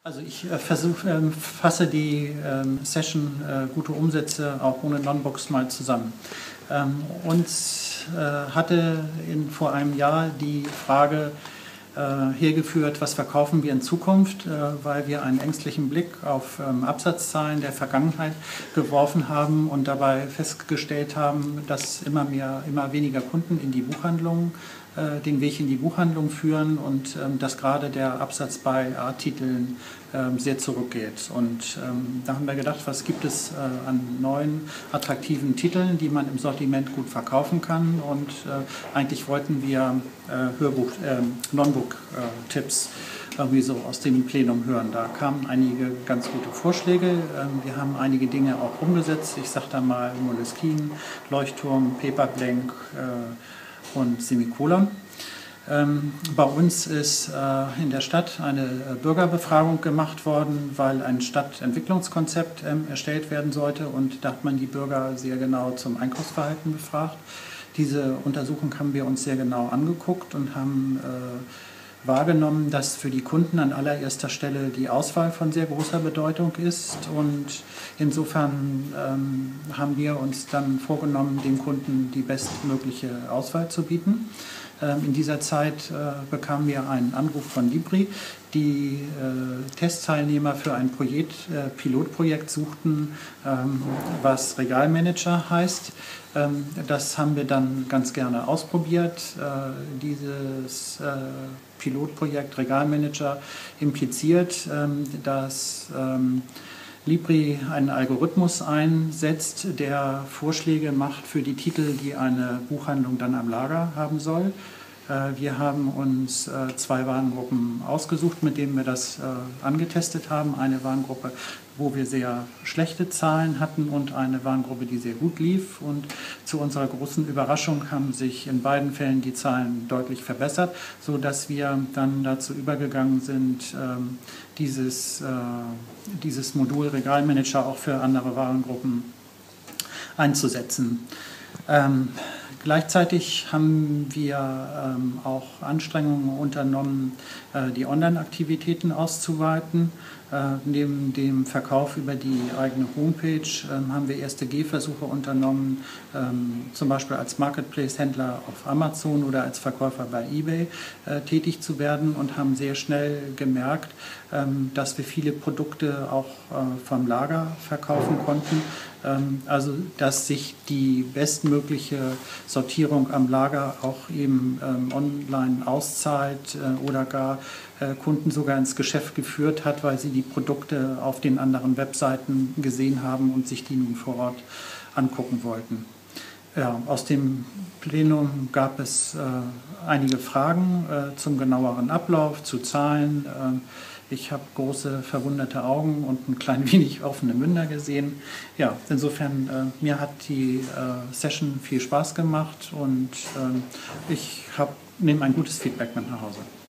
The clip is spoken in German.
Also ich fasse die Session Gute Umsätze auch ohne Non-Books mal zusammen. Uns hatte vor einem Jahr die Frage hergeführt, was verkaufen wir in Zukunft, weil wir einen ängstlichen Blick auf Absatzzahlen der Vergangenheit geworfen haben und dabei festgestellt haben, dass immer weniger Kunden in die Buchhandlung den Weg in die Buchhandlung führen und dass gerade der Absatz bei A-Titeln sehr zurückgeht. Und da haben wir gedacht, was gibt es an neuen, attraktiven Titeln, die man im Sortiment gut verkaufen kann. Und eigentlich wollten wir Non-Book-Tipps irgendwie so aus dem Plenum hören. Da kamen einige ganz gute Vorschläge. Wir haben einige Dinge auch umgesetzt. Ich sage da mal Moleskine, Leuchtturm, Paperblank und Semikolon. Bei uns ist in der Stadt eine Bürgerbefragung gemacht worden, weil ein Stadtentwicklungskonzept erstellt werden sollte, und da hat man die Bürger sehr genau zum Einkaufsverhalten befragt. Diese Untersuchung haben wir uns sehr genau angeguckt und haben wahrgenommen, dass für die Kunden an allererster Stelle die Auswahl von sehr großer Bedeutung ist, und insofern haben wir uns dann vorgenommen, dem Kunden die bestmögliche Auswahl zu bieten. In dieser Zeit bekamen wir einen Anruf von Libri, die Testteilnehmer für ein Pilotprojekt suchten, was Regalmanager heißt. Das haben wir dann ganz gerne ausprobiert. Dieses Pilotprojekt Regalmanager impliziert, dass Libri einen Algorithmus einsetzt, der Vorschläge macht für die Titel, die eine Buchhandlung dann am Lager haben soll. Wir haben uns zwei Warengruppen ausgesucht, mit denen wir das angetestet haben. Eine Warengruppe, wo wir sehr schlechte Zahlen hatten, und eine Warengruppe, die sehr gut lief. Und zu unserer großen Überraschung haben sich in beiden Fällen die Zahlen deutlich verbessert, sodass wir dann dazu übergegangen sind, dieses Modul Regalmanager auch für andere Warengruppen einzusetzen. Gleichzeitig haben wir auch Anstrengungen unternommen, die Online-Aktivitäten auszuweiten. Neben dem Verkauf über die eigene Homepage haben wir erste Gehversuche unternommen, zum Beispiel als Marketplace-Händler auf Amazon oder als Verkäufer bei eBay tätig zu werden, und haben sehr schnell gemerkt, dass wir viele Produkte auch vom Lager verkaufen konnten. Also dass sich die bestmögliche Sortierung am Lager auch eben online auszahlt oder gar Kunden sogar ins Geschäft geführt hat, weil sie die Produkte auf den anderen Webseiten gesehen haben und sich die nun vor Ort angucken wollten. Ja, aus dem Plenum gab es einige Fragen zum genaueren Ablauf, zu Zahlen. Ich habe große verwunderte Augen und ein klein wenig offene Münder gesehen. Ja, insofern, mir hat die Session viel Spaß gemacht, und ich nehme ein gutes Feedback mit nach Hause.